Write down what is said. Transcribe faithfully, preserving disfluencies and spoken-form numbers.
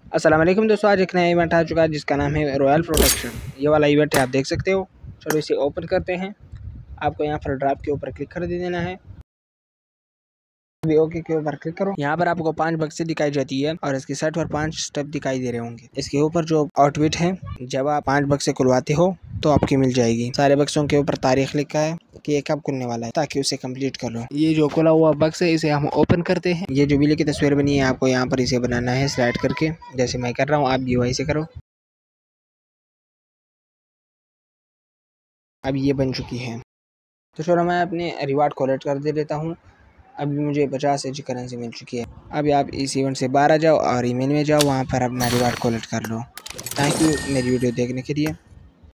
अस्सलाम वालेकुम दोस्तों, आज एक नया इवेंट आ चुका है जिसका नाम है रॉयल प्रोटेक्शन। ये वाला इवेंट है, आप देख सकते हो। चलो इसे ओपन करते हैं। आपको यहाँ पर ड्राफ्ट के ऊपर क्लिक कर दे देना है। अभी ओके के ऊपर क्लिक करो। यहाँ पर आपको पांच बक्से दिखाई जाती है और इसके साइड पर पांच स्टेप दिखाई दे रहे होंगे। इसके ऊपर जो आउटफिट है, जब आप पांच बक्से खुलवाते हो तो आपकी मिल जाएगी। सारे बक्सों के ऊपर तारीख लिखा है कि ये कब खुलने वाला है, ताकि उसे कंप्लीट कर लो। ये जो खुला हुआ बक्स है इसे हम ओपन करते हैं। ये जो बिल्ली की तस्वीर बनी है, आपको यहाँ पर इसे बनाना है स्लाइड करके, जैसे मैं कर रहा हूँ। आप भी वैसे करो। अब ये बन चुकी है। तो चलो मैं अपने रिवार्ड कलेक्ट कर दे देता हूँ। अभी मुझे पचास एच करेंसी मिल चुकी है। अभी आप इस इवेंट से बाहर आ जाओ और ईमेल में जाओ, वहाँ पर अपना रिवार्ड कलेक्ट कर लो। थैंक यू मेरी वीडियो देखने के लिए।